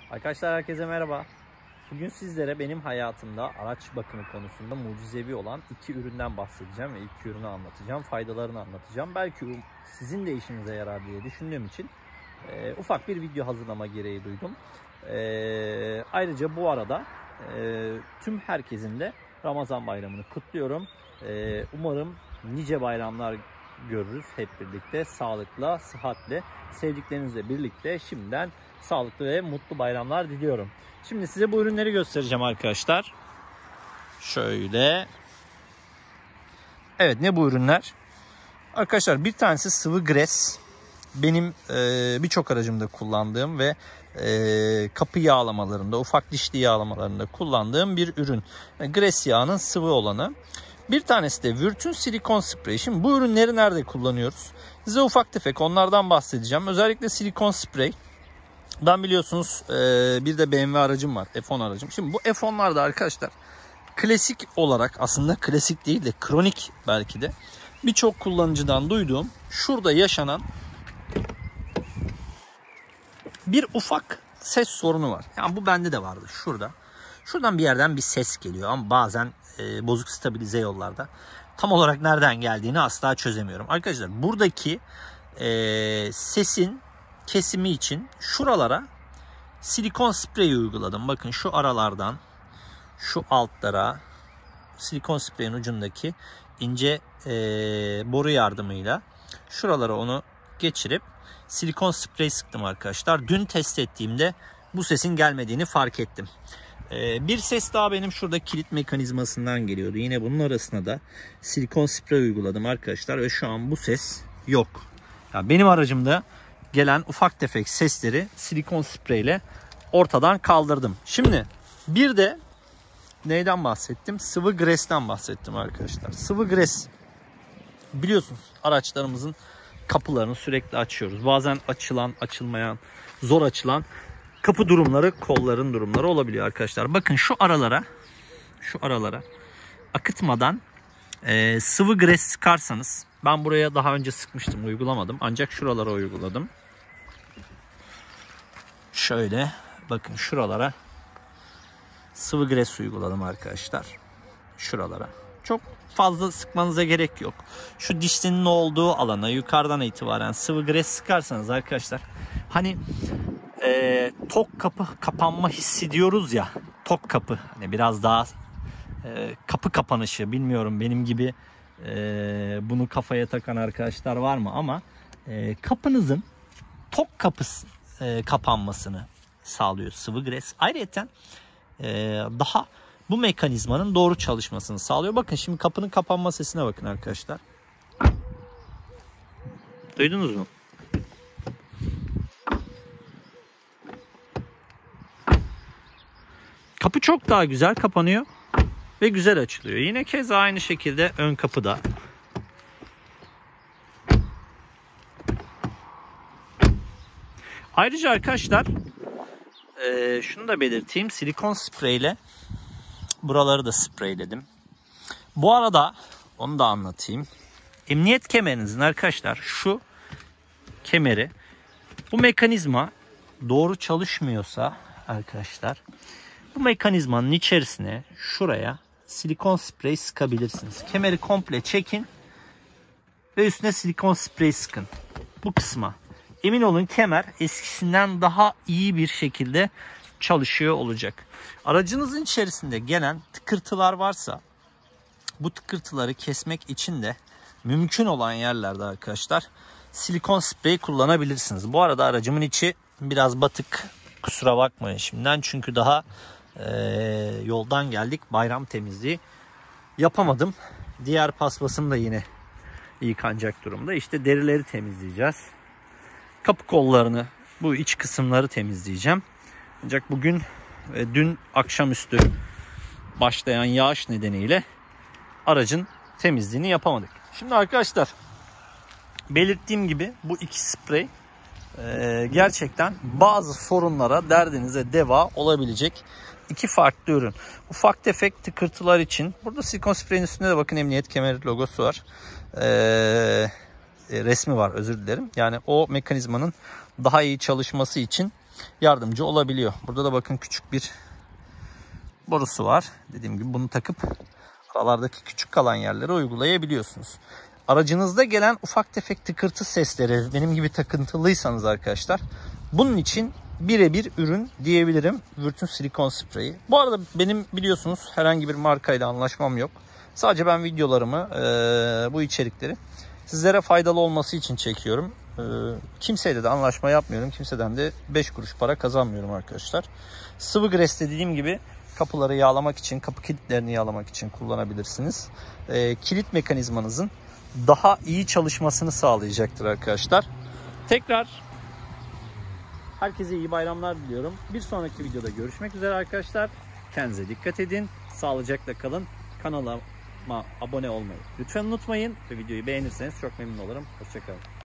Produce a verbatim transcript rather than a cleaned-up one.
Arkadaşlar herkese merhaba. Bugün sizlere benim hayatımda araç bakımı konusunda mucizevi olan iki üründen bahsedeceğim ve iki ürünü anlatacağım. Faydalarını anlatacağım. Belki sizin de işinize yarar diye düşündüğüm için e, ufak bir video hazırlama gereği duydum. E, ayrıca bu arada e, tüm herkesin de Ramazan bayramını kutluyorum. E, umarım nice bayramlar görürüz hep birlikte, sağlıkla, sıhhatle, sevdiklerinizle birlikte. Şimdiden sağlıklı ve mutlu bayramlar diliyorum. Şimdi size bu ürünleri göstereceğim arkadaşlar. Şöyle. Evet, ne bu ürünler? Arkadaşlar bir tanesi sıvı gres. Benim e, birçok aracımda kullandığım ve e, kapı yağlamalarında, ufak dişli yağlamalarında kullandığım bir ürün. Yani gres yağının sıvı olanı. Bir tanesi de Vürt'ün silikon spreyi. Şimdi bu ürünleri nerede kullanıyoruz? Size ufak tefek onlardan bahsedeceğim. Özellikle silikon sprey. Ben biliyorsunuz bir de B M W aracım var. F on aracım. Şimdi bu F on'larda arkadaşlar klasik olarak, aslında klasik değil de kronik belki de birçok kullanıcıdan duyduğum şurada yaşanan bir ufak ses sorunu var. Yani bu bende de vardı şurada. Şuradan bir yerden bir ses geliyor ama bazen e, bozuk stabilize yollarda. Tam olarak nereden geldiğini asla çözemiyorum. Arkadaşlar buradaki e, sesin kesimi için şuralara silikon spreyi uyguladım. Bakın şu aralardan şu altlara silikon spreyin ucundaki ince e, boru yardımıyla şuralara onu geçirip silikon sprey sıktım arkadaşlar. Dün test ettiğimde bu sesin gelmediğini fark ettim. E, bir ses daha benim şurada kilit mekanizmasından geliyordu. Yine bunun arasına da silikon sprey uyguladım arkadaşlar ve şu an bu ses yok. Ya benim aracımda gelen ufak tefek sesleri silikon spreyle ortadan kaldırdım. Şimdi bir de neyden bahsettim? Sıvı gresten bahsettim arkadaşlar. Sıvı gres, biliyorsunuz araçlarımızın kapılarını sürekli açıyoruz. Bazen açılan, açılmayan, zor açılan kapı durumları, kolların durumları olabiliyor arkadaşlar. Bakın şu aralara, şu aralara akıtmadan e, sıvı gres sıkarsanız, ben buraya daha önce sıkmıştım, uygulamadım. Ancak şuralara uyguladım. Şöyle bakın şuralara sıvı gres uyguladım arkadaşlar. Şuralara. Çok fazla sıkmanıza gerek yok. Şu dişlinin olduğu alana yukarıdan itibaren sıvı gres sıkarsanız arkadaşlar, hani e, tok kapı kapanma hissediyoruz ya. Tok kapı. Hani biraz daha e, kapı kapanışı, bilmiyorum benim gibi e, bunu kafaya takan arkadaşlar var mı, ama e, kapınızın tok kapısı e, kapanmasını sağlıyor sıvı gres. Ayrıca e, daha bu mekanizmanın doğru çalışmasını sağlıyor. Bakın şimdi kapının kapanma sesine bakın arkadaşlar. Duydunuz mu? Kapı çok daha güzel kapanıyor ve güzel açılıyor. Yine keza aynı şekilde ön kapıda. Ayrıca arkadaşlar e, şunu da belirteyim. Silikon spreyle buraları da spreyledim. Bu arada onu da anlatayım. Emniyet kemerinizin arkadaşlar şu kemeri, bu mekanizma doğru çalışmıyorsa arkadaşlar, bu mekanizmanın içerisine şuraya silikon sprey sıkabilirsiniz. Kemeri komple çekin ve üstüne silikon sprey sıkın. Bu kısma. Emin olun kemer eskisinden daha iyi bir şekilde çalışıyor olacak. Aracınızın içerisinde gelen tıkırtılar varsa bu tıkırtıları kesmek için de mümkün olan yerlerde arkadaşlar silikon sprey kullanabilirsiniz. Bu arada aracımın içi biraz batık. Kusura bakmayın şimdiden, çünkü daha e, yoldan geldik. Bayram temizliği yapamadım. Diğer paspasım da yine yıkanacak durumda. İşte derileri temizleyeceğiz. Kapı kollarını, bu iç kısımları temizleyeceğim. Ancak bugün ve dün akşamüstü başlayan yağış nedeniyle aracın temizliğini yapamadık. Şimdi arkadaşlar belirttiğim gibi bu iki sprey e, gerçekten bazı sorunlara, derdinize deva olabilecek iki farklı ürün. Ufak tefek tıkırtılar için burada silikon spreyin üstünde de bakın emniyet kemeri logosu var. Eee resmi var, özür dilerim. Yani o mekanizmanın daha iyi çalışması için yardımcı olabiliyor. Burada da bakın küçük bir borusu var. Dediğim gibi bunu takıp aralardaki küçük kalan yerlere uygulayabiliyorsunuz. Aracınızda gelen ufak tefek tıkırtı sesleri, benim gibi takıntılıysanız arkadaşlar, bunun için birebir ürün diyebilirim Wurth'un silikon spreyi. Bu arada benim biliyorsunuz herhangi bir markayla anlaşmam yok. Sadece ben videolarımı, e, bu içerikleri sizlere faydalı olması için çekiyorum. E, kimseyle de anlaşma yapmıyorum. Kimseden de beş kuruş para kazanmıyorum arkadaşlar. Sıvı gres dediğim gibi kapıları yağlamak için, kapı kilitlerini yağlamak için kullanabilirsiniz. E, kilit mekanizmanızın daha iyi çalışmasını sağlayacaktır arkadaşlar. Tekrar herkese iyi bayramlar diliyorum. Bir sonraki videoda görüşmek üzere arkadaşlar. Kendinize dikkat edin. Sağlıcakla kalın. Kanalıma abone olmayı lütfen unutmayın. Ve videoyu beğenirseniz çok memnun olurum. Hoşça kalın.